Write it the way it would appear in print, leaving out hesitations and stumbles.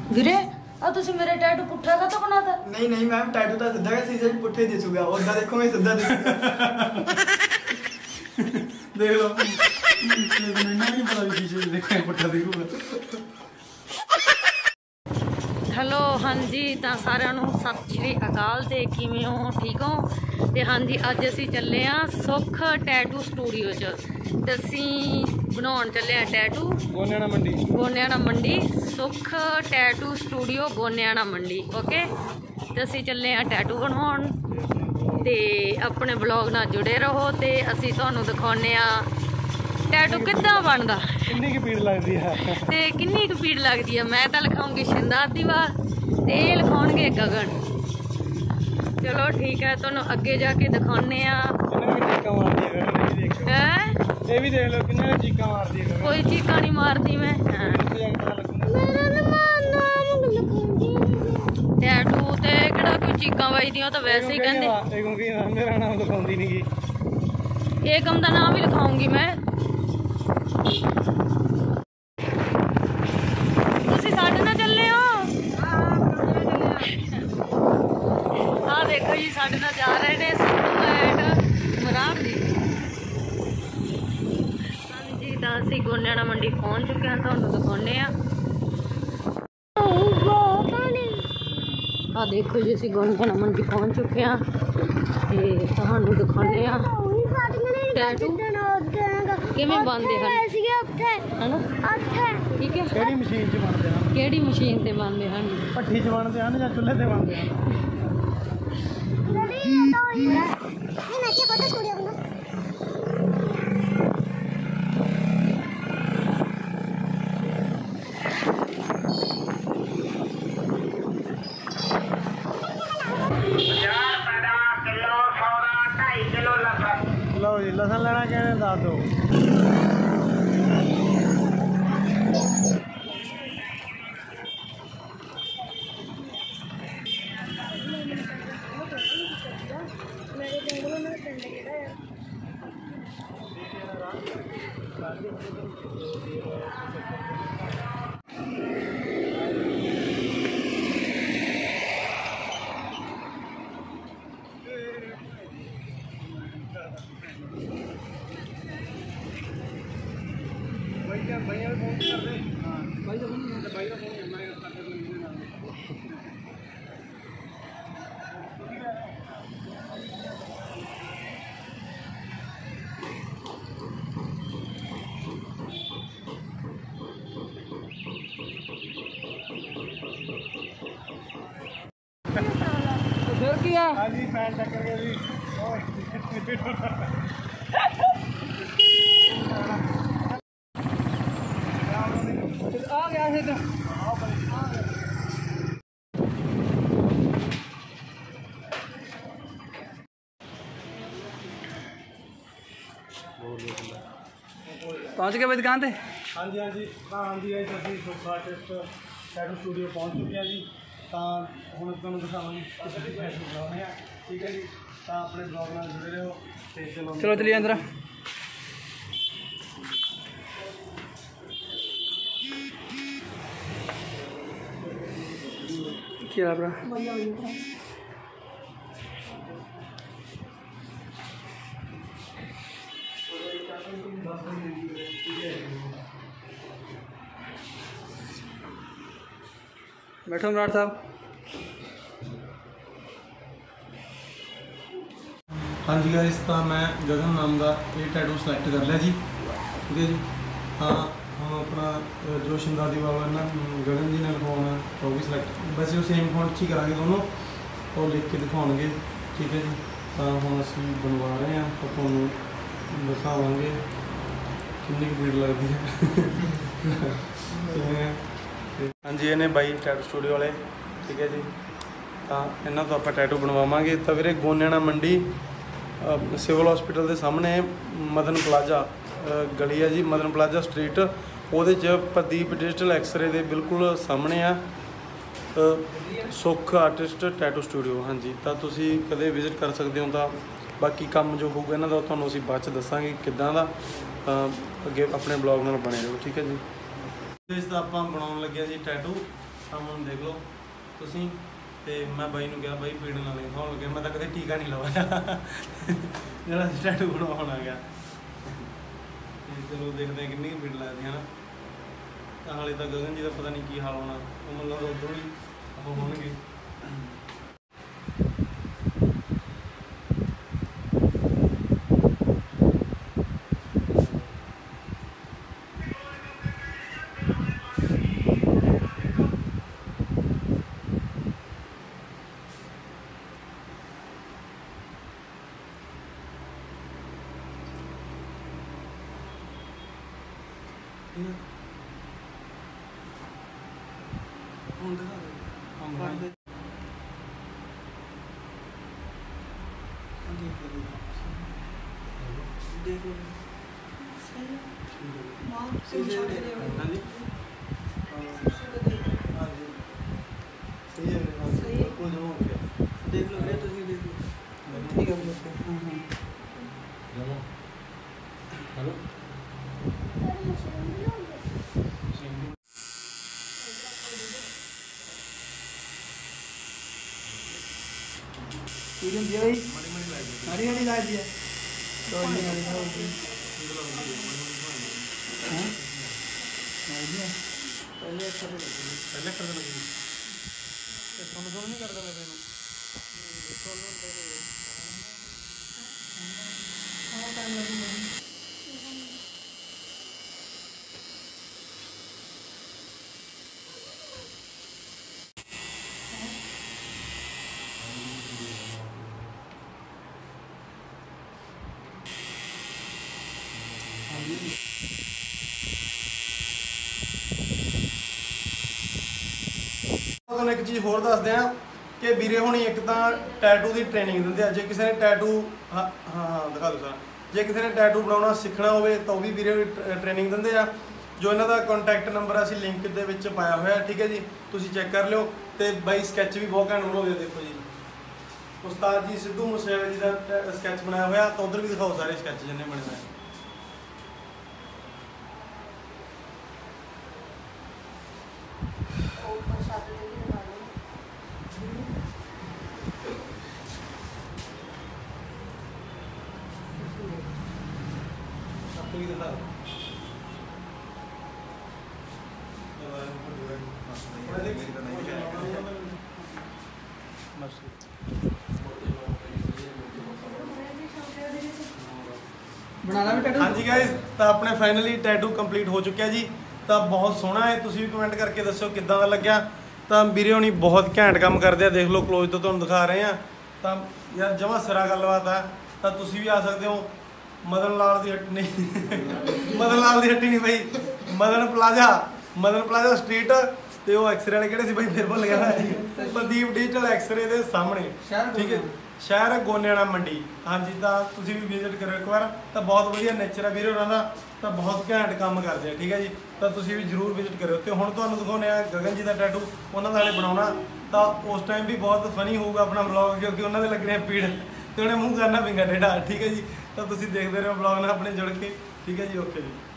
ਵੀਰੇ ਆ ਤੁਸੀਂ ਮੇਰੇ ਟੈਟੂ ਪੁੱਠਾ ਕਾ ਤਾਂ ਬਣਾਤਾ? नहीं नहीं मैम, टैटू तो सीधा का सीधे पुट्ठे दिसूगा, ओदा देखो मैं सीधा दिसूगा। देख लो मैंने नहीं पता भी शीशे में देखा पुट्ठा दिखूगा। ਹੈਲੋ ਹਾਂਜੀ ਤਾਂ ਸਾਰਿਆਂ ਨੂੰ ਸਤਿ ਸ਼੍ਰੀ ਅਕਾਲ ਤੇ ਕਿਵੇਂ ਹੋ? ਠੀਕ ਹੋ? ਤੇ ਹਾਂਜੀ ਅੱਜ ਅਸੀਂ ਚੱਲੇ ਆ ਸੁੱਖ ਟੈਟੂ ਸਟੂਡੀਓ 'ਚ ਤੇ ਅਸੀਂ ਬਣਾਉਣ ਚੱਲੇ ਆ ਟੈਟੂ ਗੋਨਿਆਣਾ ਮੰਡੀ ਸੁੱਖ ਟੈਟੂ ਸਟੂਡੀਓ ਗੋਨਿਆਣਾ ਮੰਡੀ। ਓਕੇ ਤੇ ਅਸੀਂ ਚੱਲੇ ਆ ਟੈਟੂ ਬਣਾਉਣ ਤੇ ਆਪਣੇ ਬਲੌਗ ਨਾਲ ਜੁੜੇ ਰਹੋ ਤੇ ਅਸੀਂ ਤੁਹਾਨੂੰ ਦਿਖਾਉਂਦੇ ਆ टैटू किद्दां बनदा, किन्नी की भीड़ लगती है ते किन्नी की भीड़ लगती है। मैं तो लिखाऊंगी शिंदार दीवार ते ये लिखाउणगे गगन। चलो ठीक है, तुहानूं अगे जाके दिखाने आ। ये भी देख लो किन्ने चीका मारदी है। कोई चीका नहीं मारती मैं। टैटू ते किहड़ा कोई चीका वजदियां, तो वैसे ही कहंदे मेरा नाम लिखाउंदी नहीं गी। एकम दा नाम भी लिखाऊंगी मैं। ਤੁਸੀਂ ਸਾਡੇ ਨਾਲ ਚੱਲੇ ਹੋ? ਆ ਦੇਖੋ ਜੀ ਸਾਡੇ ਨਾਲ ਜਾ ਰਹੇ ਨੇ ਸਿੱਧੂ ਐਂਡ ਮਰਾਬ ਜੀ। ਹਾਂਜੀ ਤਾਂ ਅਸੀਂ ਗੋਨਿਆਣਾ ਮੰਡੀ ਪਹੁੰਚ ਚੁੱਕੇ ਹਾਂ, ਤੁਹਾਨੂੰ ਦਿਖਾਉਂਦੇ ਆ। ਆ ਦੇਖੋ ਜੀ ਅਸੀਂ ਗੋਨਿਆਣਾ ਮੰਡੀ ਪਹੁੰਚ ਚੁੱਕੇ ਹਾਂ ਤੇ ਤੁਹਾਨੂੰ ਦਿਖਾਉਂਦੇ ਆ ਟੈਟੂ ਕਿਵੇਂ ਬਣਦੇ ਹਨ, ਹੈਨਾ? ਠੀਕ ਹੈ, ਕਿਹੜੀ ਮਸ਼ੀਨ 'ਚ ਬਣਦੇ ਹਨ? ਕਿਹੜੀ ਮਸ਼ੀਨ ਤੇ ਬਣਦੇ ਹਨ? ਭੱਠੀ 'ਚ ਬਣਦੇ ਹਨ ਜਾਂ ਚੁੱਲ੍ਹੇ ਤੇ ਬਣਦੇ ਹਨ? लो जी लसन लेना कहने दस दो। भैया फोन कर दे। हाँ भाई का फोन मैं फिर किया? हाँ जी पैंट टक्कर गया जी। आ गया है तो पहुंच गए भाई दुकान पे? हाँ जी हाँ जी हाँ जी अभी सुख आर्टिस्ट टैटू स्टूडियो पहुँच चुके हैं जी। तो हम तुहानूं दिखावांगे टैटू बनाने हैं। ठीक है जी, तो अपने ब्लॉग नाल जुड़े रहो ते चलो चलो चलिए अंदर। क्या ब्रा बैठो मराड़ साहब। हाँ जी गाइस, तो मैं गगन नाम का ये टैटू सिलेक्ट कर लिया जी। ठीक है जी, हाँ हम अपना जो शिंदादी बाबा ना गगन जी ने लिखवाना वो भी सिलेक्ट, वैसे वो सेम फॉन्ट ही करांगे दोनों और लिख के दिखाएंगे। ठीक है जी, तो हम असी बनवा रहे हैं तो तुहानूं दिखावांगे कितनी भीड़ लगती है। हाँ जी, इन्हें बाई टैटू स्टूडियो वाले। ठीक है जी, तो इन्हों तो आप टैटू बनवावांगे। तो वीरे गोनियाना मंडी सिविल हॉस्पिटल के सामने मदन प्लाजा गली है जी, मदन प्लाजा स्ट्रीट, ਉਹਦੇ 'ਚ प्रदीप डिजिटल एक्सरे के बिल्कुल सामने आ सुख आर्टिस्ट टैटू स्टूडियो। हाँ जी, तो तुसी कदे विजिट कर सकते हो। तो बाकी काम जो होगा इन्हों का तुहानूं असीं बाद च दसांगे किद्दां दा। अगे अपने ब्लॉग नाल बने रहो। ठीक है जी, इसका आप बनाने लगे जी टैटू। ਸਾਹਮਣੇ ਦੇਖ ਲਓ ਤੁਸੀਂ। ਤੇ ਮੈਂ ਬਾਈ ਨੂੰ ਕਿਹਾ ਬਾਈ ਪੀੜ ਨਾਲ ਨਹੀਂ ਖਾਣ ਲੱਗਿਆ, ਮੈਂ ਤਾਂ ਕਦੇ ਟੀਕਾ ਨਹੀਂ ਲਵਾਇਆ ਜਿਹੜਾ ਟੈਟੂ ਬਣਾਉਣ ਆ ਗਿਆ। ਤੇ ਚਲੋ ਦੇਖਦੇ ਹਾਂ ਕਿੰਨੀ ਪੀੜ ਲੱਗਦੀ ਹੈ ਨਾ। ਤਾਂ ਹਾਲੇ ਤਾਂ ਗਗਨ ਜੀ ਦਾ ਪਤਾ ਨਹੀਂ ਕੀ ਹਾਲ ਹੋਣਾ, ਉਹ ਮੈਨੂੰ ਲੱਗਦਾ ਉਦੋਂ ਹੀ ਉਹ ਹੋਣਗੇ। ਹੁਣ ਦਿਖਾ ਦੇ ਦੇਖ ਲਓ ਸਹੀ ਮਾਂ ਸਹੀ ਸਹੀ ਹੈ ਛੋਟੇ ਨੇ ਹਾਂਜੀ ਹਾਂਜੀ ਸਹੀ ਹੈ ਸਹੀ ਹੈ। ਕੋਈ ਜਮਾ ਹੋ ਗਿਆ ਦੇਖ ਲਓ ਵੀਰੇ ਤੁਸੀਂ ਦੇਖ ਲਓ ਠੀਕ ਹੈ ਵੀਰੇ ਜਮਾ ਹੈਲੋ ਕੀ ਹੁੰਦੀ ਹੈ ਬਈ ਮੜੀ ਮੜੀ ਲੱਗ ਗਈ ਹਰੀ ਹਰੀ ਲੱਗਦੀ ਹੈ ਕੋਈ ਨਹੀਂ ਹਰੀ ਹੋਊਗੀ ਹਾਂ ਆਈਡੀਆ ਪਹਿਲੇ ਅੱਛਾ ਤੇ ਲੱਗਦੀ ਪਹਿਲੇ ਕਰ ਦੇਣਾ ਜੀ ਤੇ ਤੁਹਾਨੂੰ ਨਹੀਂ ਕਰਦਾ ਮੈਂ ਤੈਨੂੰ ਹਾਂ ਟਾਈਮ ਲੱਗੂਗਾ ਤੁਹਾਨੂੰ ਇੱਕ ਚੀਜ਼ ਹੋਰ ਦੱਸਦੇ ਆ ਕਿ ਵੀਰੇ ਹੁਣੀ ਇੱਕ ਤਾਂ ਟੈਟੂ ਦੀ ਟ੍ਰੇਨਿੰਗ ਦਿੰਦੇ ਆ। ਜੇ ਕਿਸੇ ਨੇ ਟੈਟੂ ਹਾਂ ਦਿਖਾ ਦਿਓ ਸਰ, ਜੇ ਕਿਸੇ ਨੇ ਟੈਟੂ ਬਣਾਉਣਾ ਸਿੱਖਣਾ ਹੋਵੇ ਤਾਂ ਉਹ ਵੀ ਵੀਰੇ ਟ੍ਰੇਨਿੰਗ ਦਿੰਦੇ ਆ। ਜੋ ਇਹਨਾਂ ਦਾ ਕੰਟੈਕਟ ਨੰਬਰ ਅਸੀਂ ਲਿੰਕ ਦੇ ਵਿੱਚ ਪਾਇਆ ਹੋਇਆ, ਠੀਕ ਹੈ ਜੀ, ਤੁਸੀਂ ਚੈੱਕ ਕਰ ਲਿਓ। ਤੇ ਬਾਈ ਸਕੈਚ ਵੀ ਬਹੁਤ ਘੈਂਟ ਬਣਾਉਂਦੇ, ਦੇਖੋ ਜੀ ਉਸਤਾਦ ਜੀ ਸਿੱਧੂ ਮੂਸੇਵਾਲੇ ਜੀ ਦਾ ਸਕੈਚ ਬਣਾਇਆ ਹੋਇਆ। ਤਾਂ ਉਧਰ ਵੀ ਦਿਖਾਓ ਸਾਰੇ ਸਕੈਚ ਜਿੰਨੇ ਬਣੇ ਹੋਏ। ਬਣਾ ਲਾ ਵੀ ਟੈਟੂ ਹਾਂਜੀ ਗਾਇਸ, ਤਾਂ ਆਪਣੇ ਫਾਈਨਲੀ ਟੈਟੂ ਕੰਪਲੀਟ ਹੋ ਚੁੱਕਿਆ ਜੀ। ਤਾਂ ਬਹੁਤ ਸੋਹਣਾ ਹੈ, ਤੁਸੀਂ ਵੀ ਕਮੈਂਟ ਕਰਕੇ ਦੱਸਿਓ ਕਿੱਦਾਂ ਦਾ ਲੱਗਿਆ। ਤਾਂ ਵੀਰੇ ਹੋਣੀ ਬਹੁਤ ਘੈਂਟ ਕੰਮ ਕਰਦੇ ਆ, ਦੇਖ ਲਓ ਕਲੋਜ਼ ਤੋਂ ਤੁਹਾਨੂੰ ਦਿਖਾ ਰਹੇ ਆ। ਤਾਂ ਯਾਰ ਜਮਾਂ ਸਿਰਾ ਗੱਲਬਾਤ ਆ। ਤਾਂ ਤੁਸੀਂ ਵੀ ਆ ਸਕਦੇ ਹੋ ਮਦਨ ਲਾਲ ਦੀ ਹੱਟੀ ਨਹੀਂ ਮਦਨ ਲਾਲ ਦੀ ਹੱਟੀ ਨਹੀਂ ਬਈ, ਮਦਨ ਪਲਾਜ਼ਾ ਸਟਰੀਟ। ਤੇ ਉਹ ਐਕਸਰੇ ਵਾਲੇ ਕਿਹੜੇ ਸੀ ਬਈ, ਫਿਰ ਭੁੱਲ ਗਿਆ ਪ੍ਰਦੀਪ ਡਿਜੀਟਲ ਐਕਸਰੇ ਦੇ ਸਾਹਮਣੇ, ਠੀਕ ਹੈ, ਸ਼ਹਿਰ ਗੋਨਿਆਣਾ ਮੰਡੀ। ਹਾਂਜੀ, ਤਾਂ ਤੁਸੀਂ ਵੀ ਵਿਜ਼ਿਟ ਕਰੋ ਇੱਕ ਵਾਰ। ਤਾਂ ਬਹੁਤ ਵਧੀਆ ਨੇਚਰ ਆ ਵੀਰੇ ਉਹਨਾਂ ਦਾ, ਤਾਂ ਬਹੁਤ ਘੈਂਟ ਕੰਮ ਕਰਦੇ ਆ, ਠੀਕ ਹੈ ਜੀ। ਤਾਂ ਤੁਸੀਂ ਵੀ ਜ਼ਰੂਰ ਵਿਜ਼ਿਟ ਕਰਿਓ। ਤੇ ਹੁਣ ਤੁਹਾਨੂੰ ਦਿਖਾਉਂਦੇ ਆ ਗਗਨ ਜੀ ਦਾ ਟੈਟੂ, ਉਹਨਾਂ ਦਾ ਹਲੇ ਬਣਾਉਣਾ। ਤਾਂ ਉਸ ਟਾਈਮ ਵੀ ਬਹੁਤ ਫਨੀ ਹੋਊਗਾ ਆਪਣਾ ਵਲੌਗ, ਕਿਉਂਕਿ ਉਹਨਾਂ ਦੇ ਲੱਗਣੇ ਪੀੜ ਤੇ ਉਹਨੇ ਮੂੰਹ ਕਰਨਾ ਪਿੰਗਾ ਡੇਢਾ, ਠੀਕ ਹੈ ਜੀ। ਤਾਂ ਤੁਸੀਂ ਦੇਖਦੇ ਰਹੋ ਵਲੌਗ ਨਾਲ ਆਪਣੇ ਜੁੜ ਕੇ, ਠੀਕ ਹੈ ਜੀ। ਓਕੇ ਜੀ।